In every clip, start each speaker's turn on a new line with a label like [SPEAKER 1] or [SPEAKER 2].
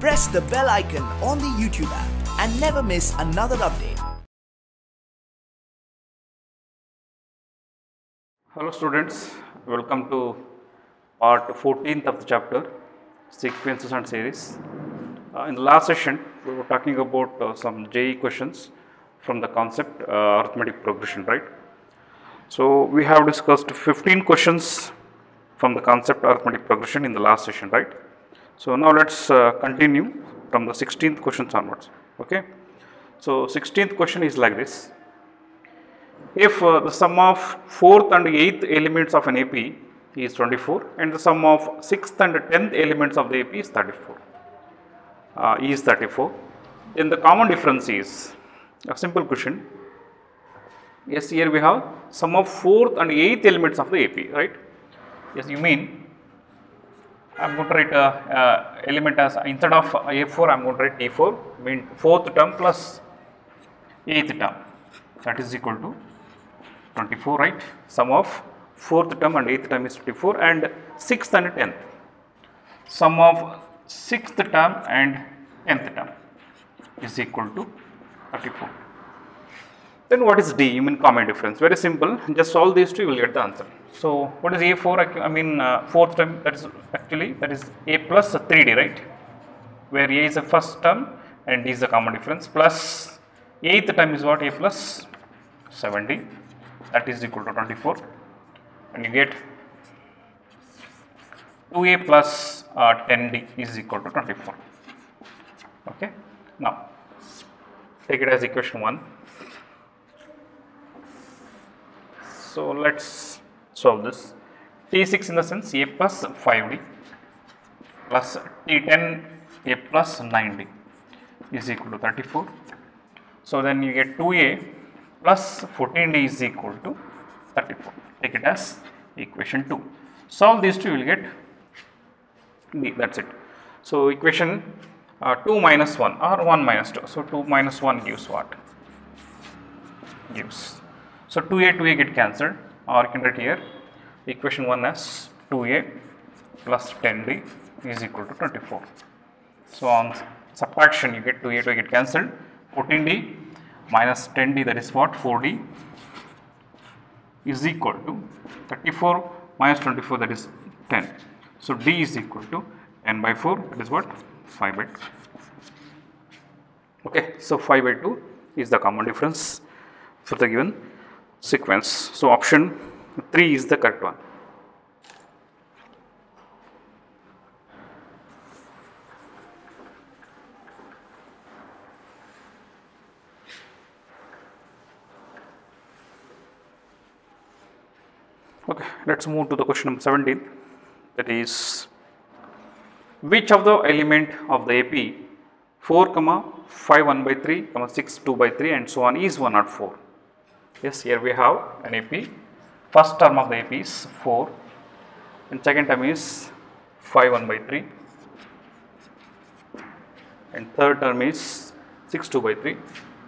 [SPEAKER 1] press the bell icon on the YouTube app and never miss another update.
[SPEAKER 2] Hello students, welcome to part 14th of the chapter, sequences and series. In the last session, we were talking about some JEE questions from the concept arithmetic progression, right? So we have discussed 15 questions from the concept arithmetic progression in the last session, right? So now let's continue from the 16th questions onwards, okay? So 16th question is like this. If the sum of 4th and 8th elements of an AP is 24 and the sum of 6th and 10th elements of the AP is 34, then the common difference is a simple question. Yes, here we have sum of 4th and 8th elements of the AP, right? Yes, you mean I am going to write element as instead of A4 I am going to write T4, mean 4th term plus 8th term, that is equal to 24, right? Sum of 4th term and 8th term is 24 and 6th and 10th. Sum of 6th term and 10th term is equal to 34. Then what is D? You mean common difference. Very simple. Just solve these two, you will get the answer. So what is A4? I mean 4th term, that is A plus 3D, right? Where A is the first term and D is the common difference, plus 8th term is what? A plus 70, that is equal to 24, and you get 2A plus 10D is equal to 24. Okay. Now take it as equation 1. So let's solve this. T6 in the sense A plus 5D plus T10 A plus 9D is equal to 34. So then you get 2A plus 14D is equal to 34. Take it as equation 2. Solve these two, you will get D. That's it. So equation 2 minus 1 or 1 minus 2. So 2 minus 1 gives what? Gives. So 2A get cancelled, or you can write here equation 1 as 2A plus 10D is equal to 24. So on subtraction you get 2A get cancelled, 14D minus 10D, that is what? 4D is equal to 34 minus 24, that is 10. So D is equal to 10 by 4, that is what? 5 by 2. Okay, so 5 by 2 is the common difference for the given sequence. So option 3 is the correct one. Okay, let's move to the question number 17. That is, which of the element of the AP 4, 5 1 by 3, 6 2 by 3 and so on is 104? Yes, here we have an AP. First term of the AP is 4 and second term is 5 1 by 3 and third term is 6 2 by 3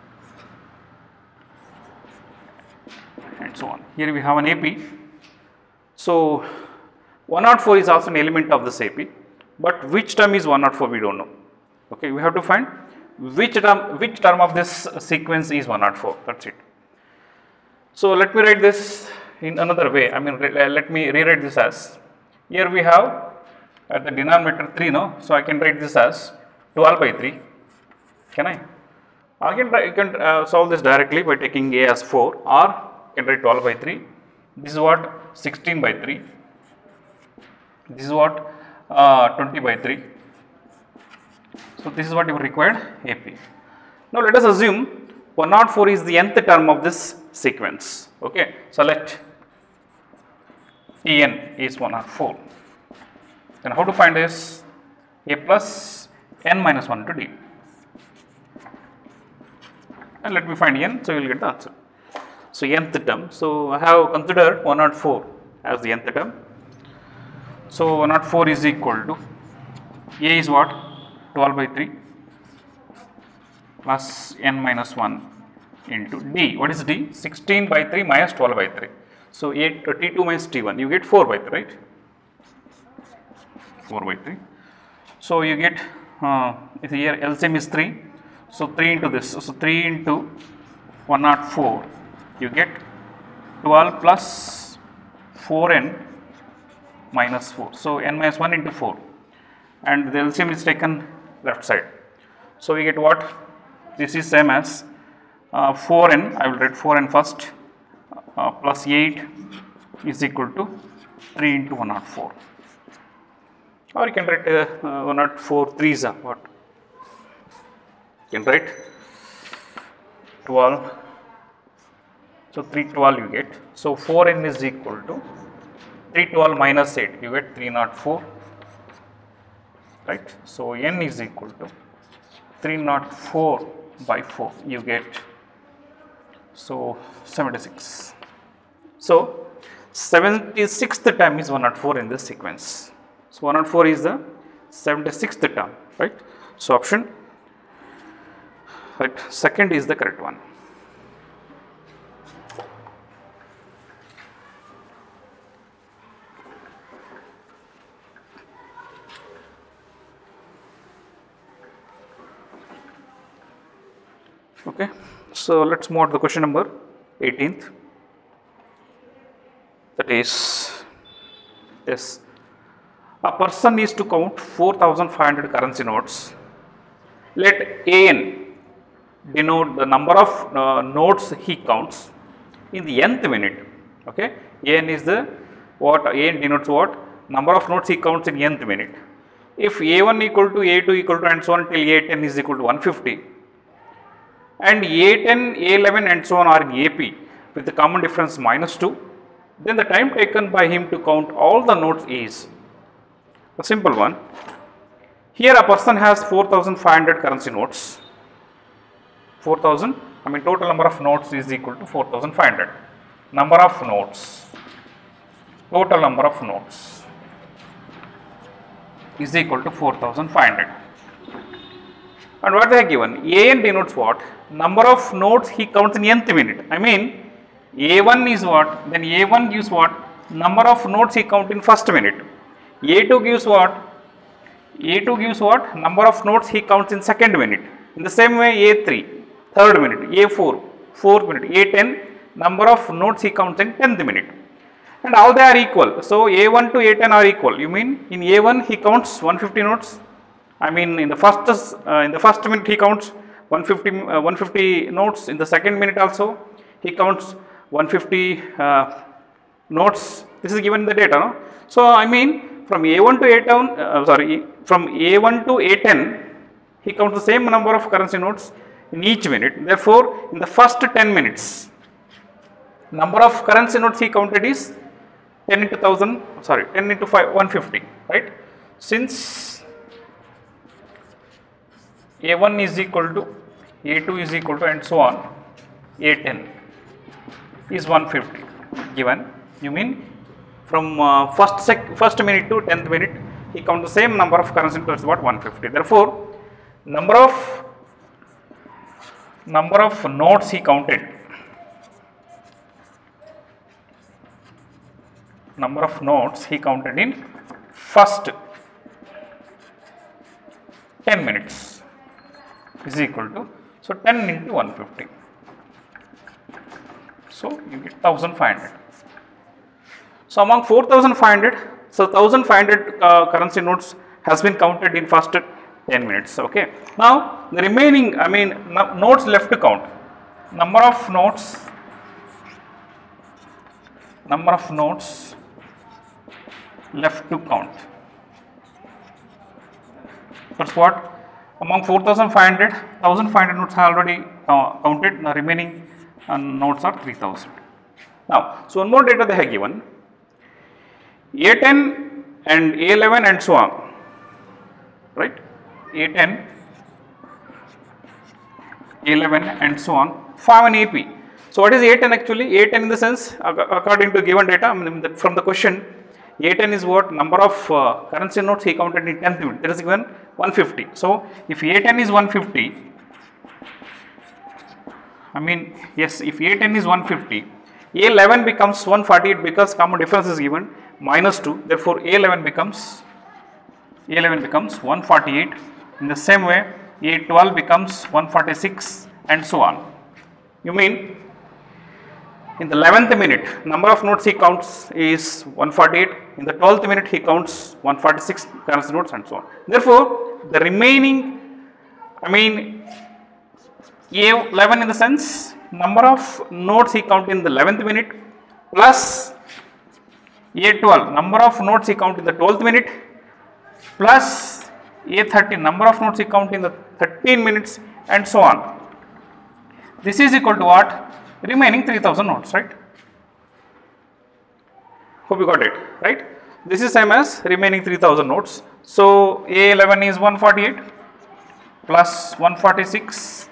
[SPEAKER 2] and so on. Here we have an AP. So 104 is also an element of this AP, but which term is 104 we don't know. Okay, we have to find which term of this sequence is 104. That's it. So let me write this in another way. I mean, let me rewrite this as, here we have at the denominator 3, no? So I can write this as 12 by 3. Can I? You can solve this directly by taking A as 4, or you can write 12 by 3. This is what? 16 by 3. This is what? 20 by 3. So this is what you required AP. Now let us assume 104 is the nth term of this sequence. Okay, so let Tn is 104. Then how to find this? A plus n minus 1 to D. And let me find n, so you will get the answer. So nth term. So I have considered 104 as the nth term. So 104 is equal to A is what? 12 by 3 plus n minus 1 into D. What is D? 16 by 3 minus 12 by 3. So T2 minus T1, you get 4 by 3, right? 4 by 3. So you get here LCM is 3, so 3 into this, so 3 into 104, you get 12 plus 4n minus 4, so n minus 1 into 4, and the LCM is taken left side, so we get what? This is same as 4n, I will write 4n first, plus 8 is equal to 3 into 104, or you can write 104 3s are what? You can write 12, so 312 you get, so 4n is equal to 312 minus 8, you get 304, right? So n is equal to 304 by 4, you get, so 76. So 76th term is 104 in this sequence. So 104 is the 76th term, right? So option, right, second is the correct one. Okay, so let's move on to the question number 18th. That is, yes, a person is to count 4,500 currency notes. Let AN denote the number of notes he counts in the nth minute. Okay, AN is the what? AN denotes what? Number of notes he counts in nth minute. If A1 equal to A2 equal to and so on till A10 is equal to 150, and A10, A11 and so on are in AP with the common difference minus 2, then the time taken by him to count all the notes is a simple one. Here a person has 4,500 currency notes. 4,000, I mean total number of notes is equal to 4,500. Number of notes, total number of notes is equal to 4,500. And what they have given? AN denotes what? Number of notes he counts in nth minute. I mean A1 is what? Then A1 gives what? Number of notes he counts in first minute. A2 gives what? A2 gives what? Number of notes he counts in second minute. In the same way A3, third minute. A4, fourth minute. A10, number of notes he counts in 10th minute. And all they are equal. So A1 to A10 are equal. You mean in A1 he counts 150 notes? I mean in the first minute he counts 150 notes. In the second minute also he counts 150 notes. This is given in the data, no? So I mean from A1 to A10, from A1 to A10 he counts the same number of currency notes in each minute. Therefore in the first 10 minutes number of currency notes he counted is 10 into 1000, 10 into 150, right? Since A1 is equal to A2 is equal to and so on, A10 is 150 given. You mean from first minute to 10th minute he counts the same number of currency notes, about 150. Therefore number of notes he counted, number of notes he counted in first 10 minutes is equal to, so 10 into 150, so you get 1500. So among 4500, so 1500 currency notes has been counted in first 10 minutes. Okay, now the remaining, I mean notes left to count, number of notes left to count. That's what? Among 4,500, 1,500 notes are already counted. The remaining notes are 3,000. Now, so one more data they have given. A10 and A11 and so on, right? A10, A11 and so on form an AP. So what is A10 actually? A10 in the sense, according to given data, I mean from the question, A10 is what? Number of currency notes he counted in 10th minute. There is given 150. So if A10 is 150, I mean yes, if A10 is 150, A11 becomes 148 because common difference is given minus 2. Therefore A11 becomes 148 In the same way, A12 becomes 146 and so on. You mean in the 11th minute, number of nodes he counts is 148. In the 12th minute, he counts 146 currency nodes and so on. Therefore, the remaining, A11 in the sense, number of nodes he counts in the 11th minute plus A12, number of nodes he counts in the 12th minute plus A13, number of nodes he counts in the 13 minutes and so on. This is equal to what? Remaining 3000 nodes, right? Hope you got it, right? This is same as remaining 3000 nodes. So A11 is 148 plus 146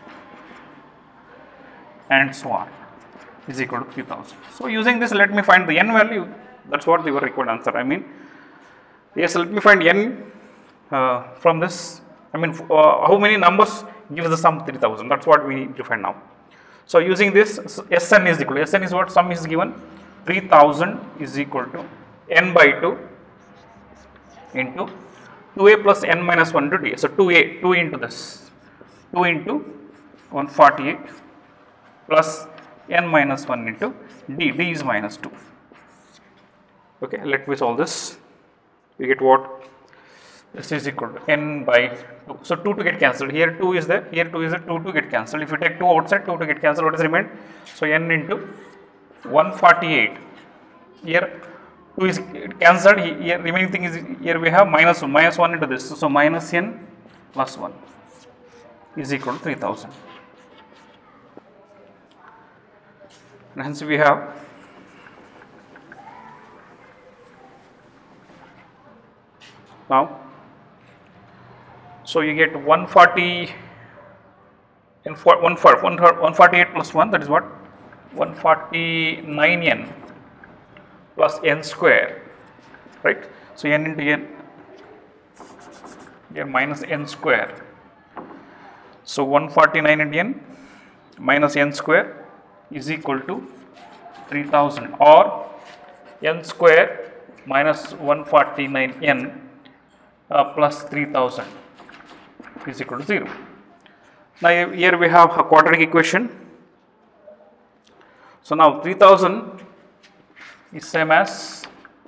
[SPEAKER 2] and so on is equal to 3000. So using this, let me find the n value. That's what the required answer. Yes, let me find n from this. How many numbers gives the sum 3000? That's what we need to find now. So using this, Sn is equal to, Sn is what? Sum is given, 3000 is equal to n by 2 into 2a plus n minus 1 into d. So 2a, 2 into this, 2 into 148 plus n minus 1 into d, d is minus 2. Okay, let me solve this. We get what? This is equal to n by 2. So 2 to get cancelled. Here 2 is there. Here 2 is there. 2 to get cancelled. If you take 2 outside, 2 to get cancelled, what is remained? So n into 148. Here 2 is cancelled. Here remaining thing is, here we have minus 1. Minus 1 into this. So minus n plus 1 is equal to 3000. And hence we have now. So you get 140 and 148 plus 1, that is what? 149n plus n square, right? So n into n, here minus n square. So 149 into n minus n square is equal to 3000, or n square minus 149n plus 3000 is equal to 0. Now here we have a quadratic equation. So now 3000 is same as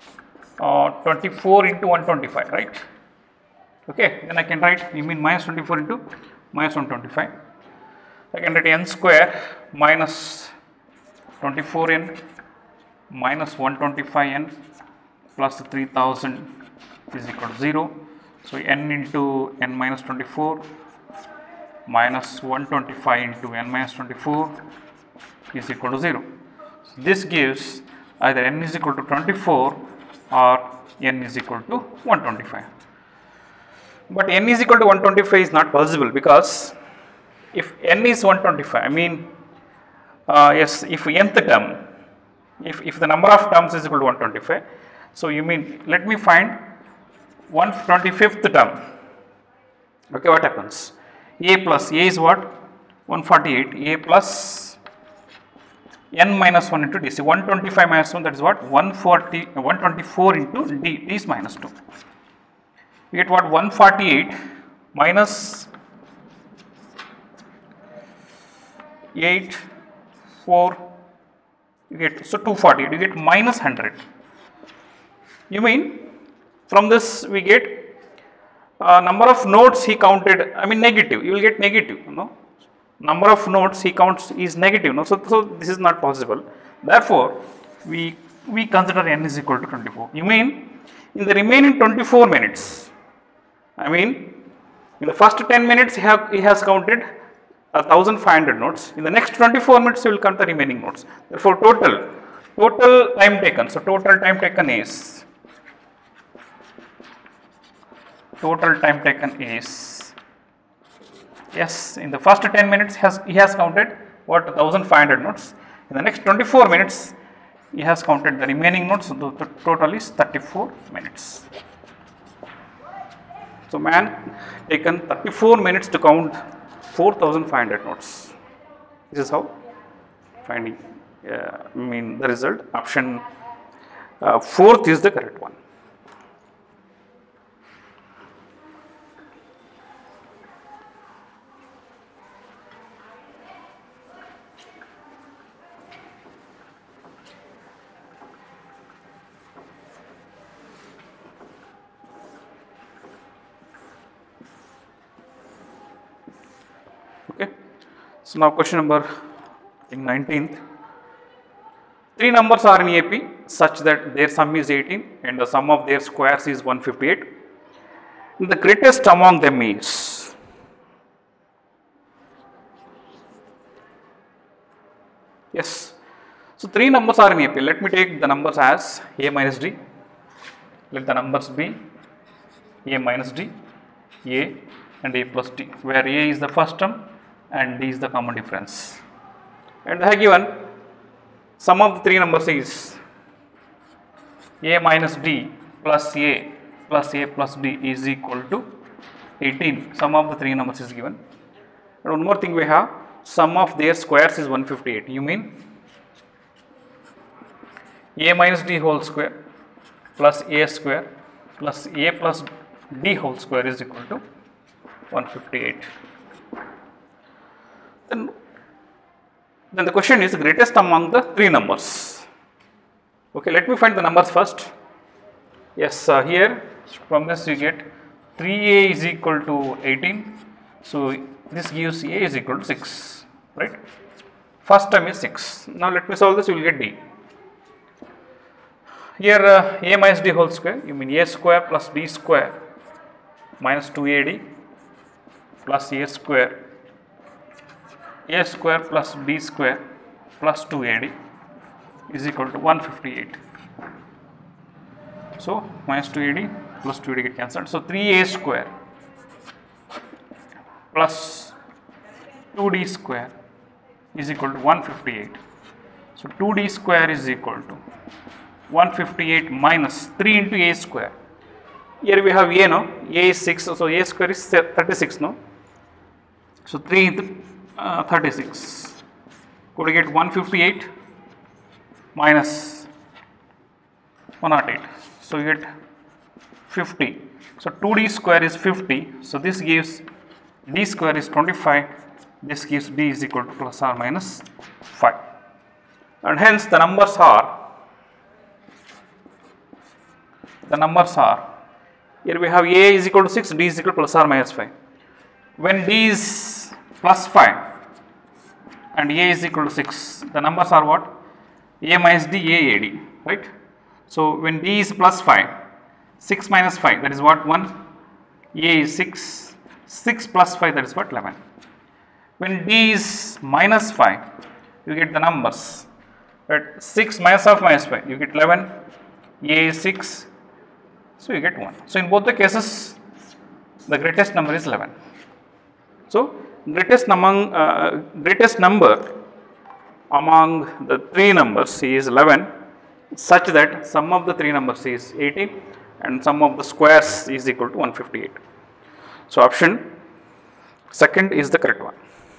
[SPEAKER 2] 24 into 125, right? Okay, then I can write, minus 24 into minus 125. I can write n square minus 24n minus 125n plus 3000 is equal to 0. So n into n minus 24 minus 125 into n minus 24 is equal to 0. So this gives either n is equal to 24 or n is equal to 125. But n is equal to 125 is not possible, because if n is 125, yes, if nth term, if the number of terms is equal to 125, so let me find 125th term. Okay, what happens? A plus, A is what? 148, A plus n minus 1 into d. See, 125 minus 1, that is what? 124 into d, d is minus 2. You get what? 148 minus 8, 4, you get, so 240, you get minus 100. From this we get number of nodes he counted, negative, you will get negative, number of nodes he counts is negative, so this is not possible. Therefore, we consider n is equal to 24. In the remaining 24 minutes, in the first 10 minutes he has counted 1500 nodes. In the next 24 minutes he will count the remaining nodes. Therefore, total time taken, so total time taken is yes, in the first 10 minutes he has counted what? 1500 nodes. In the next 24 minutes he has counted the remaining nodes, so the total is 34 minutes. So man taken 34 minutes to count 4500 nodes. This is how finding the result. Option 4th is the correct one. So now question number, I think 19th. Three numbers are in AP such that their sum is 18 and the sum of their squares is 158. The greatest among them is, yes. So three numbers are in AP. Let me take the numbers as A minus D. Let the numbers be A minus D, A and A plus D, where A is the first term and D is the common difference. And they have given sum of the three numbers is A minus D plus A plus B is equal to 18. Sum of the three numbers is given. And one more thing we have, sum of their squares is 158. You mean A minus D whole square plus A square plus A plus D whole square is equal to 158. Then the question is greatest among the three numbers. Okay, let me find the numbers first. Yes, here from this you get 3A is equal to 18. So this gives A is equal to 6, right? First term is 6. Now let me solve this, you will get D. Here A minus D whole square, you mean A square plus D square minus 2AD plus A square plus B square plus 2AD is equal to 158. So minus 2AD plus 2AD get cancelled. So 3A square plus 2D square is equal to 158. So 2D square is equal to 158 minus 3 into A square. Here we have A, no? A is 6, so A square is 36, no? So 3 into 36. Could we get 158 minus 108? So you get 50. So 2D square is 50. So this gives D square is 25. This gives D is equal to plus or minus 5. And hence the numbers are, here we have A is equal to 6, D is equal to plus or minus 5. When D is plus 5 and A is equal to 6, the numbers are what? A minus D, A, AD, right? So when D is plus 5, 6 minus 5, that is what? 1. A is 6, 6 plus 5, that is what? 11. When D is minus 5, you get the numbers, right? 6 minus of minus 5, you get 11. A is 6, so you get 1. So in both the cases, the greatest number is 11. So greatest number among the three numbers is 11, such that sum of the three numbers is 18 and sum of the squares is equal to 158. So option second is the correct one.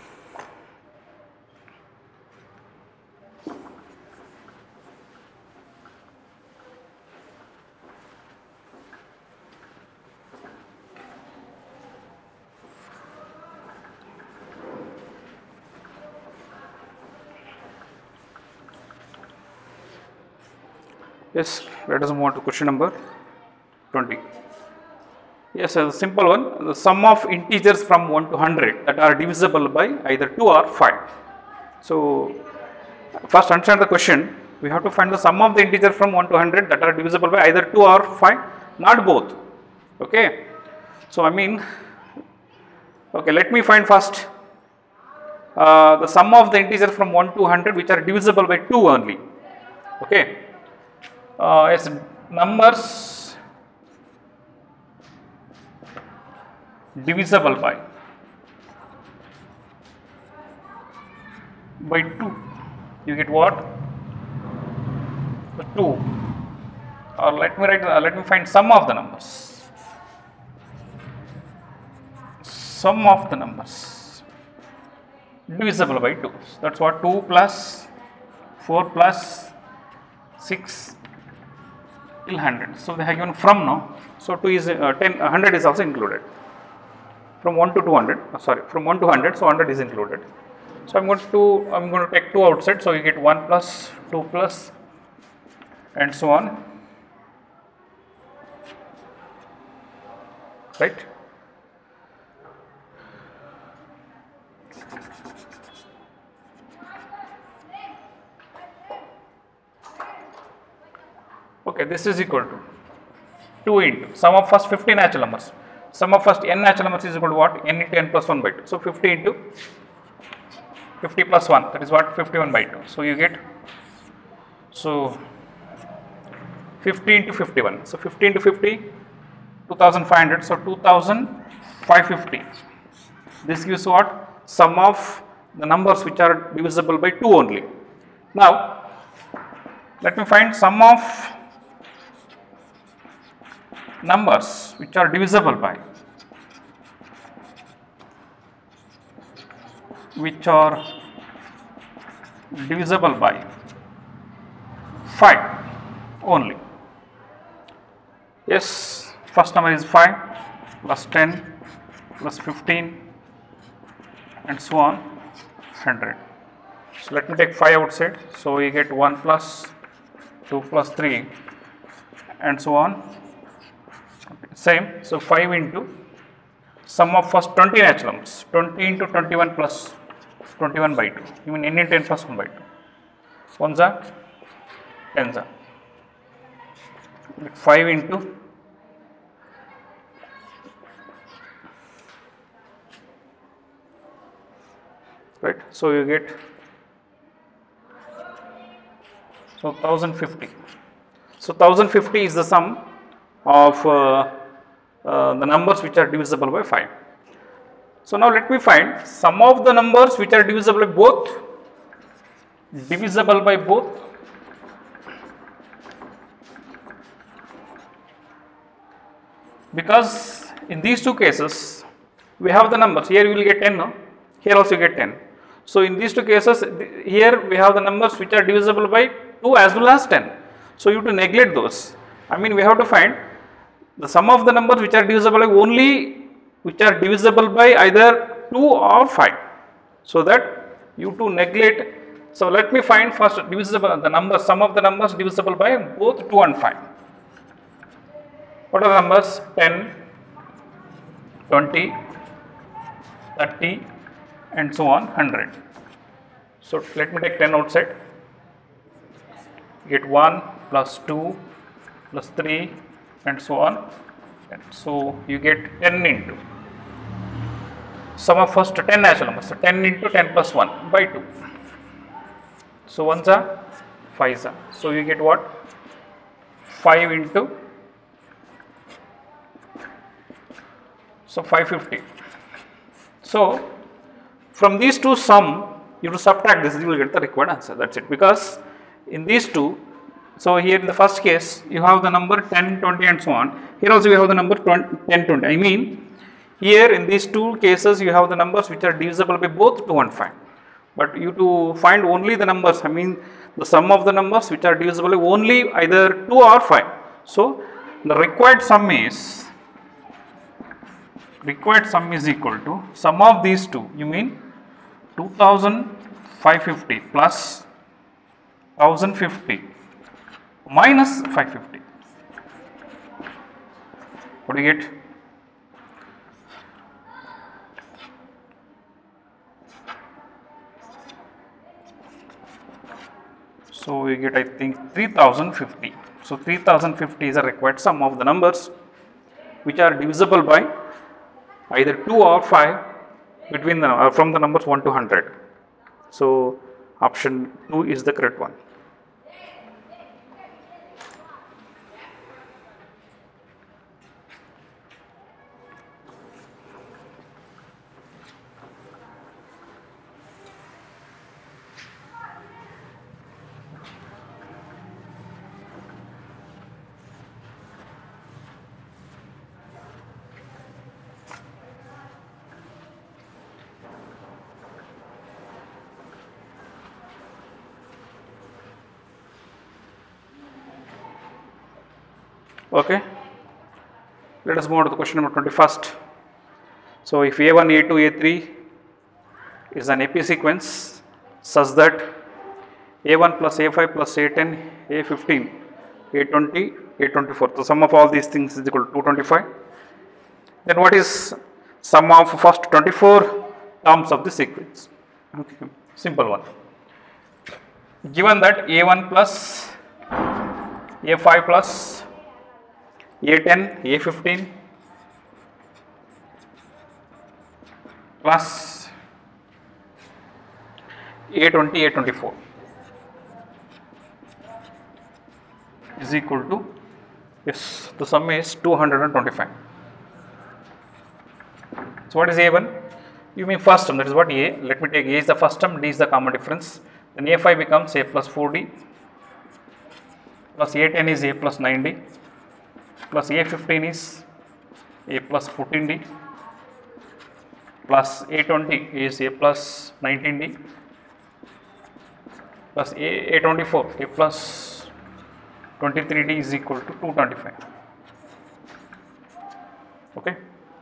[SPEAKER 2] Yes, let us move on to question number 20. Yes, a simple one. The sum of integers from 1 to 100 that are divisible by either 2 or 5. So first understand the question. We have to find the sum of the integer from 1 to 100 that are divisible by either 2 or 5, not both. Okay. So I mean, okay, let me find first the sum of the integer from 1 to 100 which are divisible by 2 only. Okay. Yes, numbers divisible by 2. You get what? The 2. Or let me find sum of the numbers. Sum of the numbers divisible by 2. That's what? 2 plus 4 plus 6 till 100. So they have given from now. So 2 is 100 is also included. From 1 to 200, from 1 to 100, so 100 is included. So I'm going to take 2 outside, so you get 1 plus 2 plus and so on, right? Okay, this is equal to 2 into sum of first 50 natural numbers. Sum of first n natural numbers is equal to what? N into n plus 1 by 2. So 50 into 50 plus 1, that is what? 51 by 2. So you get, so 50 into 51. So 50 into 50, 2500. So 2550. This gives what? Sum of the numbers which are divisible by 2 only. Now let me find sum of numbers which are divisible by 5 only. Yes, first number is 5 plus 10 plus 15 and so on 100. So let me take 5 outside. So we get 1 plus 2 plus 3 and so on. Same. So 5 into sum of first 20 natural numbers. 20 into 21 plus 21 by 2. You mean n into n plus 1 by 2. 1s are 10s are. 5 into right. So you get, so 1050. So 1050 is the sum of the numbers which are divisible by 5. So now let me find sum of the numbers which are divisible by both, because in these two cases we have the numbers. Here you will get 10, no? Here also you get 10. So in these two cases, here we have the numbers which are divisible by 2 as well as 10. So you have to neglect those. I mean, we have to find the sum of the numbers which are divisible by only, which are divisible by either 2 or 5. So that you to neglect. So let me find first divisible, the number, sum of the numbers divisible by both 2 and 5. What are the numbers? 10, 20, 30 and so on 100. So let me take 10 outside. Get 1 plus 2 plus 3 and so on. And so you get 10 into sum of first 10 natural numbers. So 10 into 10 plus 1 by 2. So 1s are 5s are. So you get what? 5 into, so 550. So from these two sum, you have to subtract this, you will get the required answer. That's it. Because in these two, so here in the first case, you have the number 10, 20 and so on. Here also you have the number 10, 20. I mean, here in these two cases, you have the numbers which are divisible by both 2 and 5. But you to find only the numbers, I mean, the sum of the numbers which are divisible by only either 2 or 5. So the required sum is equal to sum of these two. You mean 2550 plus 1050 minus 550. What do you get? So we get, I think, 3050. So 3050 is a required sum of the numbers which are divisible by either 2 or 5 between the from the numbers 1 to 100. So option 2 is the correct one. Okay, let us move on to the question number 21st. So if A1, A2, A3 is an AP sequence such that A1 plus A5 plus A10, A15, A20, A24, the sum of all these things is equal to 225, then what is sum of first 24 terms of the sequence? Okay, simple one. Given that A1 plus A5 plus A10, A15 plus A20, A24 is equal to, yes, the sum is 225. So what is A1? You mean first term, that is what A. Let me take A is the first term, D is the common difference. Then A5 becomes A plus 4D plus A10 is A plus 9D plus A15 is A plus 14D plus A20 is A plus 19D plus A24 A plus 23D is equal to 225. Okay.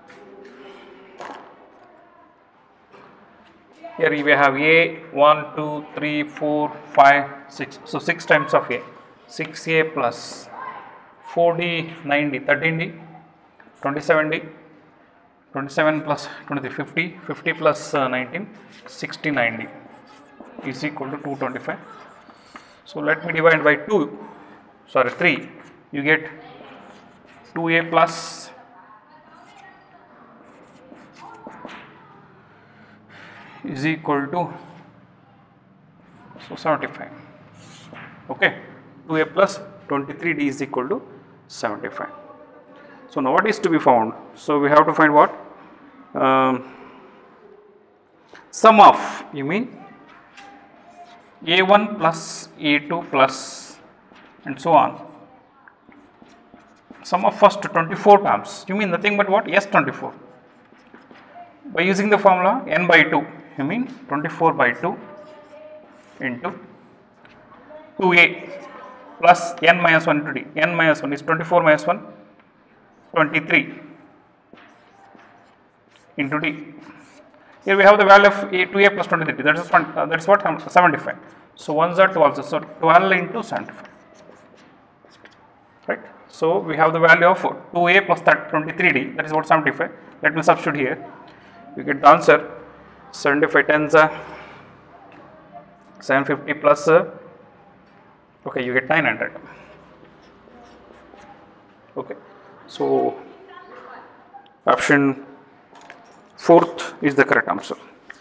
[SPEAKER 2] Here we have A 1, 2, 3, 4, 5, 6. So 6 times of A. 6A plus 4D, 9D, 13D, 27D, 27 plus 23, 50, 50 plus 19, 69D is equal to 225. So let me divide by 3. You get 2A plus is equal to 75. Okay, 2A plus 23D is equal to 75. So now what is to be found? So we have to find what? Sum of, you mean A1 plus A2 plus and so on. Sum of first 24 terms. You mean nothing but what? Yes, 24. By using the formula n by 2, you mean 24 by 2 into 2A plus n minus 1 into D. N minus 1 is 24 minus 1, 23 into D. Here we have the value of 2A plus 23, that is what 75. So 1s are 12, so 12 into 75. Right. So we have the value of 2A plus 23D, that is what 75. Let me substitute here. You get the answer 75 tens 750 plus okay, you get 900. Okay, so option 4th is the correct answer.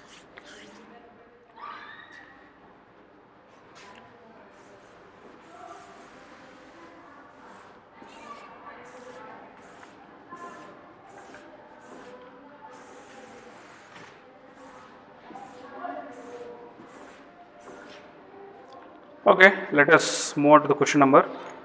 [SPEAKER 2] Okay, let us move on to the question number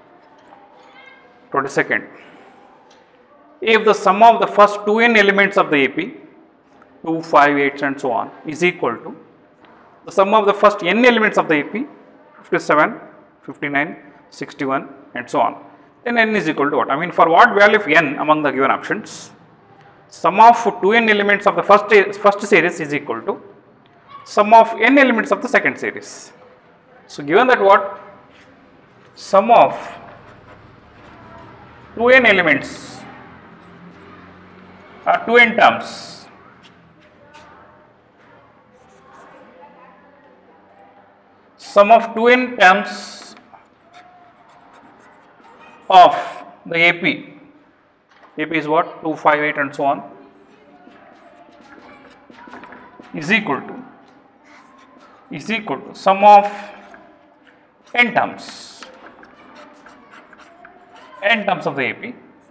[SPEAKER 2] 22nd. If the sum of the first 2n elements of the AP, 2, 5, 8 and so on, is equal to the sum of the first n elements of the AP, 57, 59, 61 and so on, then n is equal to what? I mean, for what value of n among the given options, sum of 2n elements of the first series is equal to sum of n elements of the second series. So given that what? Sum of 2n elements are 2n terms, sum of 2n terms of the AP is what? 2, 5, 8 and so on, is equal to sum of n terms of the AP,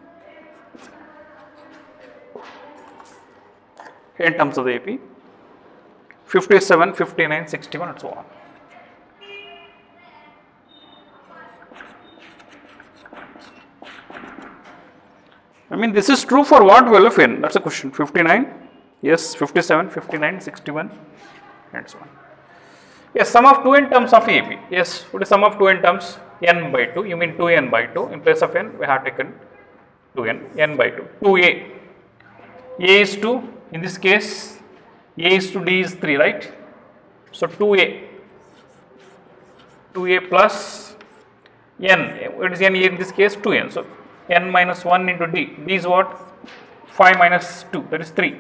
[SPEAKER 2] n terms of the AP, 57, 59, 61 and so on. I mean, this is true for what value of n? That's a question. 59, yes, 57, 59, 61 and so on. Yes, sum of 2n terms of AP. Yes, what is sum of 2n terms? N by 2. You mean 2n by 2. In place of n, we have taken 2n, n by 2. 2a. A is 2. In this case, A is 2, D is 3, right? So 2a. 2a plus n. What is n in this case? 2n. So n minus 1 into D. D is what? 5 minus 2. That is 3.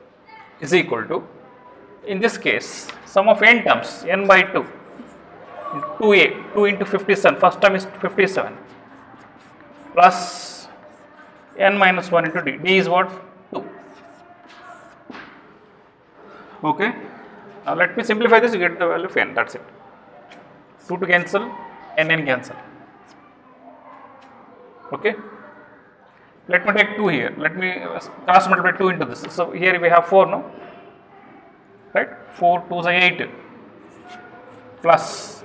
[SPEAKER 2] Is equal to, in this case, sum of n terms, n by 2. 2a, 2 into 57, first term is 57, plus n minus 1 into d. D is what? 2. Okay. Now let me simplify this, you get the value of n, that's it. 2 to cancel, n cancel. Okay. Let me take 2 here. Let me cross multiply 2 into this. So here we have 4, no? Right? 4 2s are 8 plus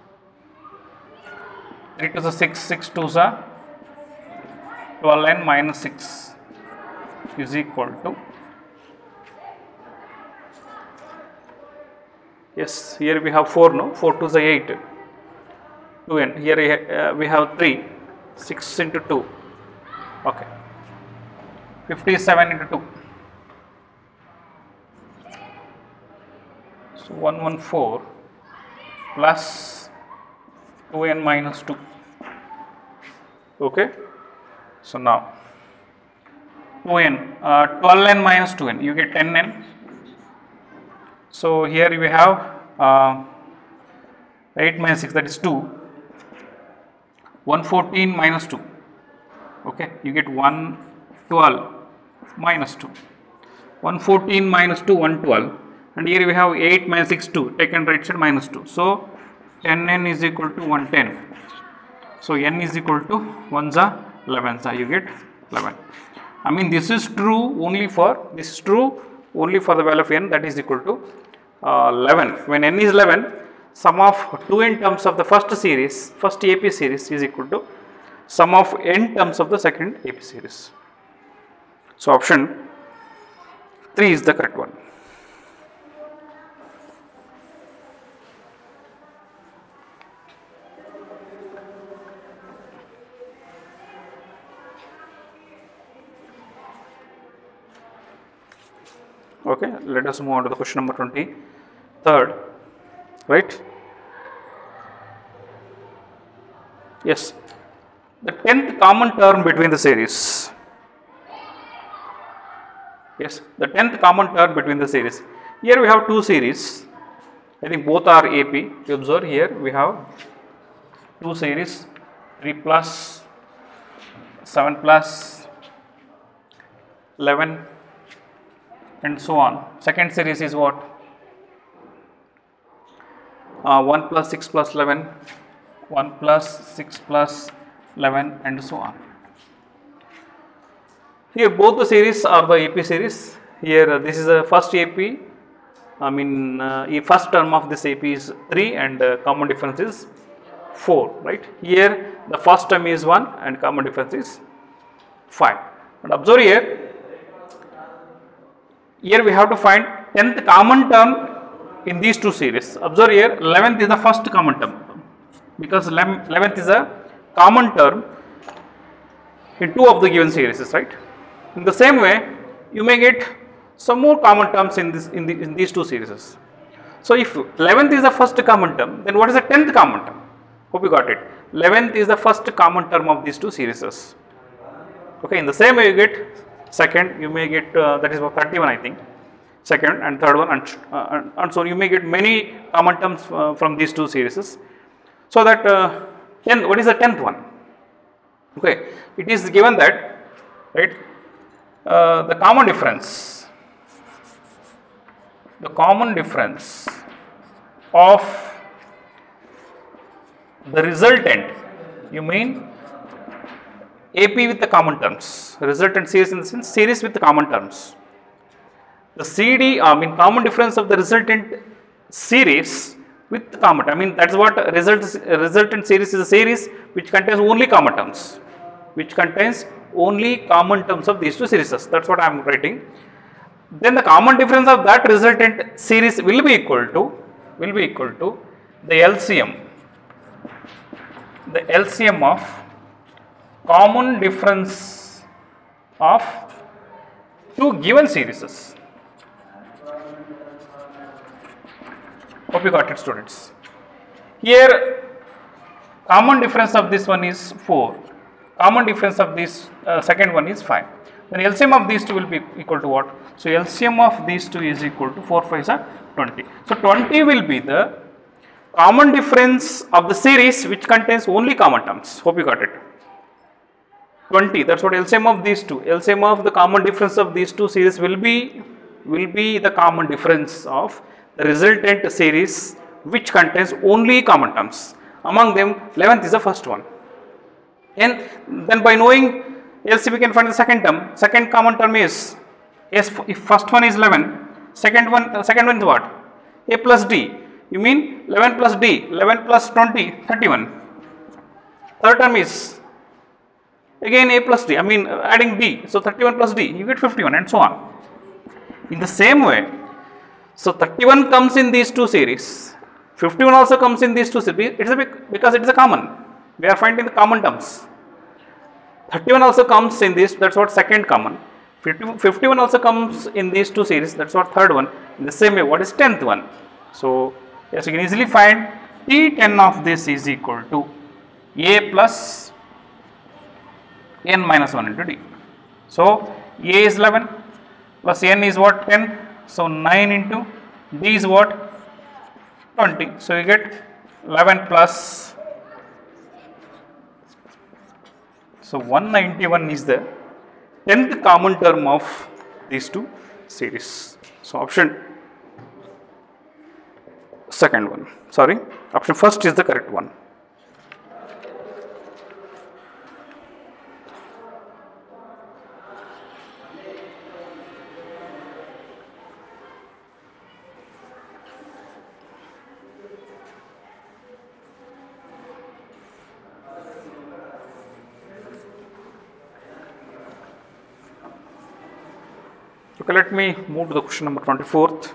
[SPEAKER 2] 3 2s are 6, 6 2s are 12n minus 6 is equal to, yes, here we have 4, no? 4 2s are 8, 2n. Here we have 3, 6 into 2, okay, 57 into 2. So 114 plus 2n minus 2. Okay. So now 2n, 12n minus 2n, you get 10n. So here we have 8 minus 6, that is 2. 114 minus 2. Okay, you get 112 minus 2. 114 minus 2, 112. And here we have 8 minus 6, 2, taken right side minus 2. So 10n is equal to 110. So n is equal to 1s are 11, so you get 11. I mean this is true only for the value of n, that is equal to 11. When n is 11, sum of 2n terms of the first series, first AP series is equal to sum of n terms of the second AP series. So option 3 is the correct one. Okay, let us move on to the question number 23rd, right? Yes, the 10th common term between the series. Yes, the 10th common term between the series. Here we have two series. I think both are AP. You observe here we have two series, 3 plus, 7 plus, 11. And so on. Second series is what? 1 plus 6 plus 11, 1 plus 6 plus 11, and so on. Here both the series are the AP series. Here this is the first AP. I mean first term of this AP is 3 and common difference is 4, right? Here the first term is 1 and common difference is 5. And observe here we have to find 10th common term in these two series. Observe here 11th is the first common term, because 11th is a common term in two of the given series, right? In the same way, you may get some more common terms in these two series. So if 11th is the first common term, then what is the 10th common term? Hope you got it. 11th is the first common term of these two series. Okay, in the same way you get second, you may get that is 31, I think, second and third one, and so you may get many common terms from these two series. So that what is the 10th one? Okay, it is given that, right, the common difference of the resultant, you mean AP with the common terms, resultant series in the sense series with the common terms. The CD, I mean common difference of the resultant series with the common, I mean that is what resultant series is, a series which contains only common terms, of these two series. That is what I am writing. Then the common difference of that resultant series will be equal to the LCM of common difference of two given series. Hope you got it, students. Here common difference of this one is 4, common difference of this second one is 5. Then LCM of these two will be equal to what? So LCM of these two is equal to 4 5s are 20. So 20 will be the common difference of the series which contains only common terms. Hope you got it. 20, that's what LCM of these two. LCM of the common difference of these two series will be the common difference of the resultant series which contains only common terms. Among them, 11th is the first one. And then by knowing LC we can find the second term. Second common term is, yes, if first one is 11, second one is what? A plus D. You mean 11 plus D, 11 plus 20, 31. Third term is again A plus D, I mean adding D, so 31 plus D, you get 51 and so on. In the same way, so 31 comes in these two series, 51 also comes in these two series, because it is a common, we are finding the common terms. 31 also comes in this, that's what second common. 51 also comes in these two series, that's what third one. In the same way, what is 10th one? So, yes, you can easily find T10 of this is equal to A plus N minus 1 into D. So, A is 11 plus N is what? 10. So, 9 into D is what? 20. So, you get 11 plus. So, 191 is the 10th common term of these two series. So, option second one, sorry, option first is the correct one. Okay, let me move to the question number 24th.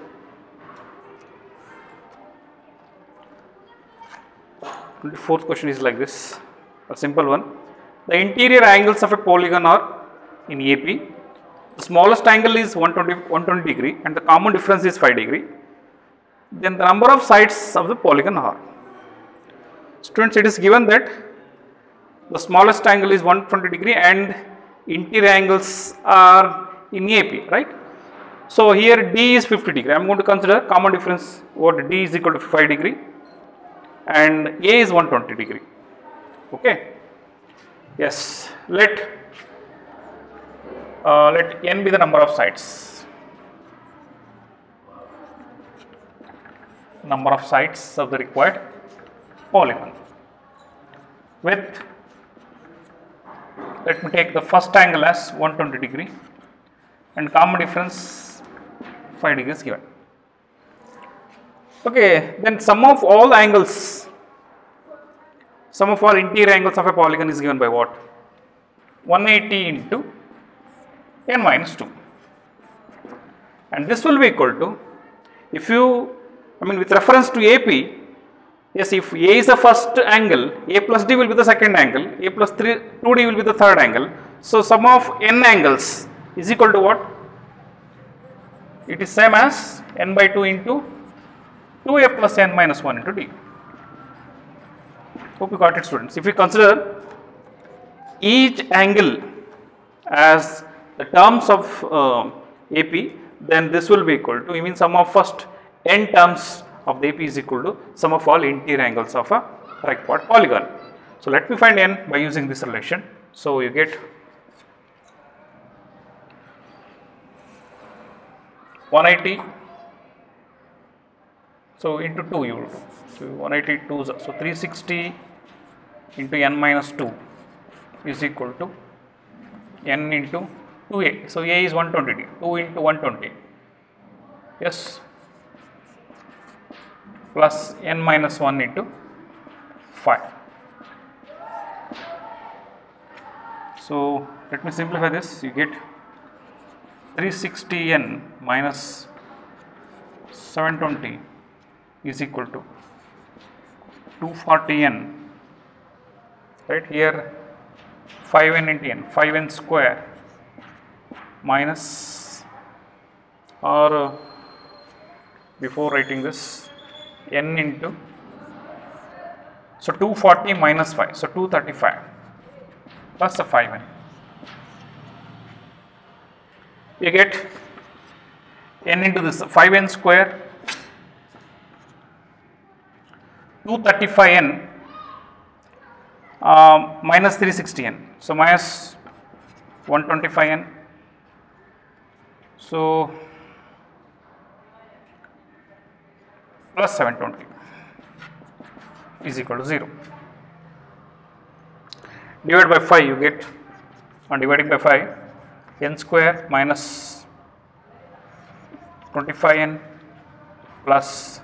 [SPEAKER 2] The fourth question is like this, a simple one. The interior angles of a polygon are in AP. The smallest angle is 120 degree and the common difference is 5 degree. Then the number of sides of the polygon are. Students, it is given that the smallest angle is 120 degree and interior angles are in AP, right? So here D is 50 degree. I am going to consider common difference what D is equal to 5 degree and A is 120 degree. Okay. Yes. Let N be the number of sides. Number of sides of the required polygon. With, let me take the first angle as 120 degree and common difference 5 degrees given. Okay, then sum of all angles, sum of all interior angles of a polygon is given by what? 180 into n minus 2. And this will be equal to, if you, with reference to AP, yes, if A is the first angle, A plus D will be the second angle, A plus 2D will be the third angle. So, sum of n angles is equal to what? It is same as n by 2 into 2A plus n minus 1 into D. Hope you got it, students. If we consider each angle as the terms of AP, then this will be equal to, sum of first n terms of the AP is equal to sum of all interior angles of a required polygon. So, let me find n by using this relation. So, you get 180, so into 2 you will do, so 182, so 360 into n minus 2 is equal to n into 2A, so A is 120, 2 into 120, yes, plus n minus 1 into 5. So, let me simplify this, you get 360n minus 720 is equal to 240n, right here 5n into n, 5n square minus, or before writing this, n into, so 240 minus 5, so 235 plus the 5n. You get n into this 5n square 235n minus 360n. So minus 125n. So plus 720 is equal to 0. Divide by 5, you get, on dividing by 5, n square minus 25n plus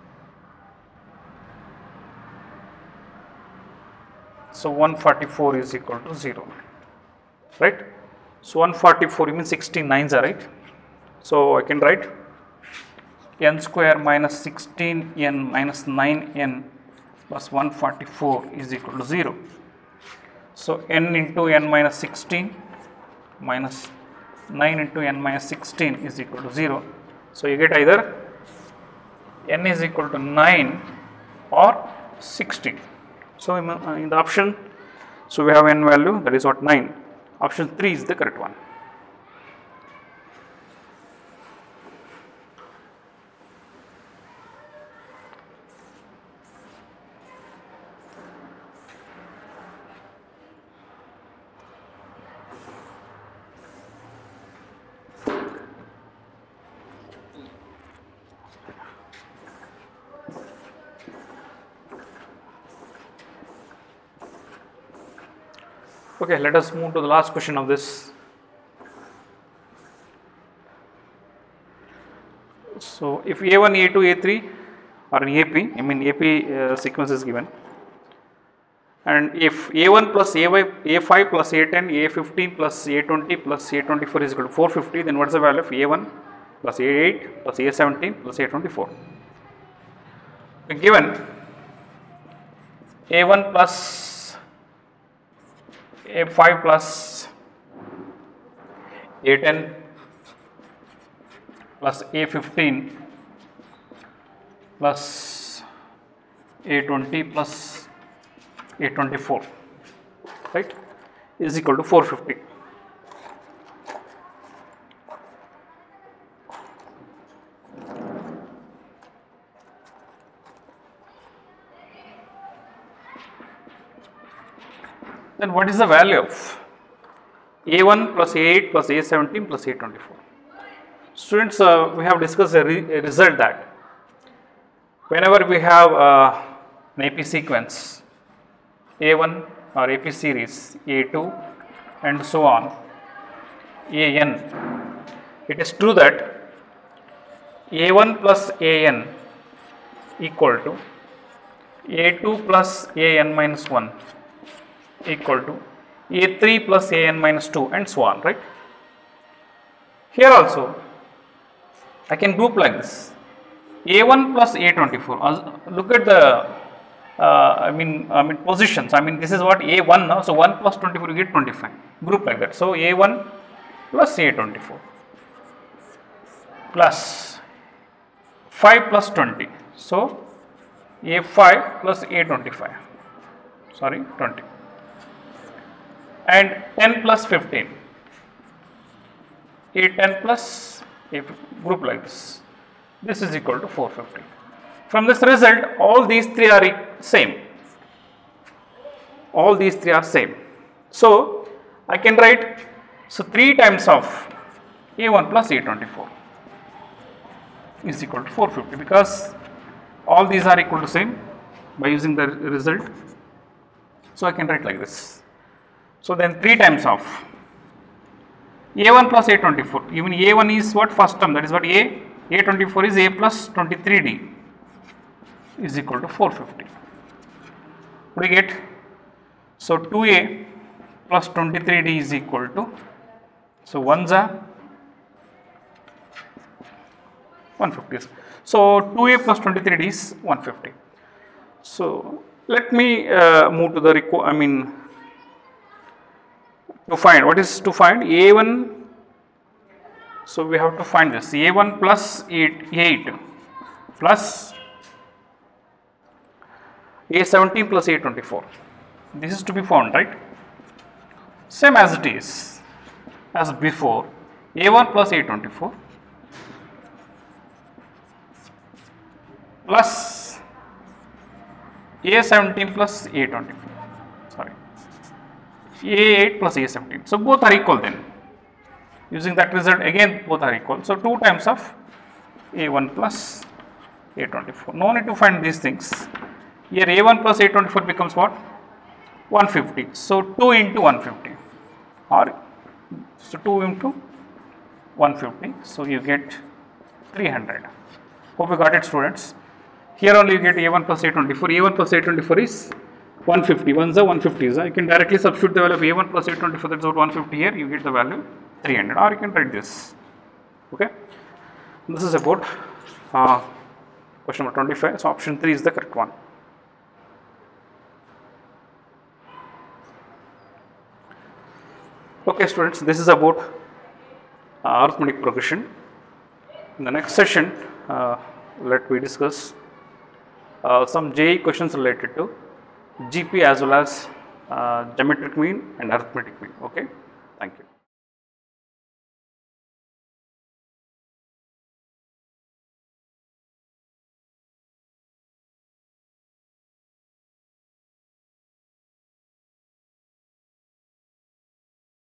[SPEAKER 2] so 144 is equal to 0, right? So 144, you mean 16 nines are right. So I can write n square minus 16n minus 9n plus 144 is equal to 0. So n into n minus 16 minus 9 into n minus 16 is equal to 0. So you get either n is equal to 9 or 16. So in the option, so we have n value, that is what, 9. Option 3 is the correct one. Okay, let us move to the last question of this. So if A1, A2, A3 or an AP, I mean AP sequence is given, and if A1 plus A5 plus A10, A15 plus A20 plus A24 is equal to 450, then what is the value of A1 plus A8 plus A17 plus A24? Given A1 plus A5 plus A10 plus A15 plus A20 plus A24, right, is equal to 450. Then what is the value of A1 plus A8 plus A17 plus A24? Students, we have discussed a result that whenever we have an AP sequence, A1 or AP series, A2 and so on, AN, it is true that A1 plus AN equal to A2 plus AN minus 1 equal to A3 plus AN minus 2 and so on, right? Here also I can group like this, A1 plus A24. Look at the I mean positions. I mean this is what A1 now, so 1 plus 24 you get 25. Group like that. So A1 plus A24 plus 5 plus 20. So A5 plus A25. Sorry, 20. And 10 plus 15, A10 plus A group like this. This is equal to 450. From this result, all these three are same. All these three are same. So I can write, so 3 times of A1 plus A24 is equal to 450, because all these are equal to same by using the result. So I can write like this. So then 3 times of A1 plus A24, even A1 is what, first term, that is what A24 is A plus 23D is equal to 450. What do you get? So 2A plus 23D is equal to, so 1s are 150. So 2A plus 23D is 150. So let me move to the to find, what is to find? A1, so we have to find this, A1 plus 8 plus A17 plus A24. This is to be found, right? Same as it is as before, A1 plus A24 plus A17 plus A24. Sorry, A8 plus A17. So both are equal then. Using that result again both are equal. So 2 times of A1 plus A24. No need to find these things. Here A1 plus A24 becomes what? 150. So 2 into 150 or so 2 into 150. So you get 300. Hope you got it, students. Here only you get A1 plus A24. A1 plus A24 is 150. One's the 150. You can directly substitute the value of A1 plus A24. That's what 150 here. You get the value 300. Or you can write this. Okay. This is about question number 25. So option 3 is the correct one. Okay, students. This is about arithmetic progression. In the next session, let me discuss some JEE questions related to GP as well as geometric mean and arithmetic mean. Okay, thank you.